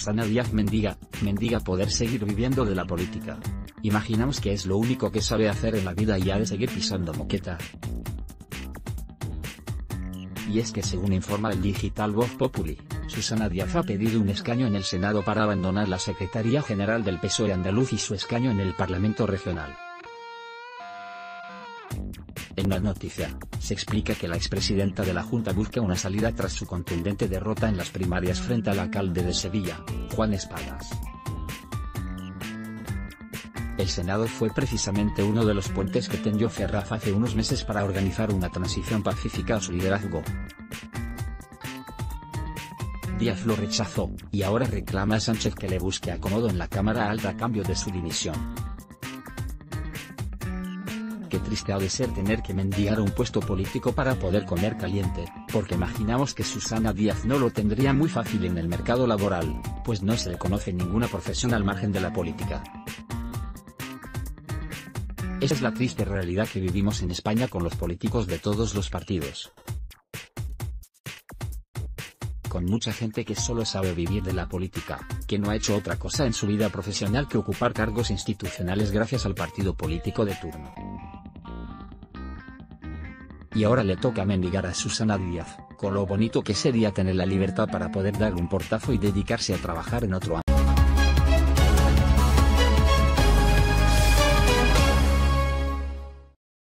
Susana Díaz mendiga poder seguir viviendo de la política. Imaginamos que es lo único que sabe hacer en la vida y ha de seguir pisando moqueta. Y es que según informa el digital Voz Populi, Susana Díaz ha pedido un escaño en el Senado para abandonar la Secretaría General del PSOE andaluz y su escaño en el Parlamento Regional. En la noticia, se explica que la expresidenta de la Junta busca una salida tras su contundente derrota en las primarias frente al alcalde de Sevilla, Juan Espadas. El Senado fue precisamente uno de los puentes que tendió Ferraz hace unos meses para organizar una transición pacífica a su liderazgo. Díaz lo rechazó, y ahora reclama a Sánchez que le busque acomodo en la Cámara Alta a cambio de su dimisión. Qué triste ha de ser tener que mendigar un puesto político para poder comer caliente, porque imaginamos que Susana Díaz no lo tendría muy fácil en el mercado laboral, pues no se le conoce ninguna profesión al margen de la política. Esa es la triste realidad que vivimos en España con los políticos de todos los partidos. Con mucha gente que solo sabe vivir de la política, que no ha hecho otra cosa en su vida profesional que ocupar cargos institucionales gracias al partido político de turno. Y ahora le toca mendigar a Susana Díaz, con lo bonito que sería tener la libertad para poder dar un portazo y dedicarse a trabajar en otro ámbito.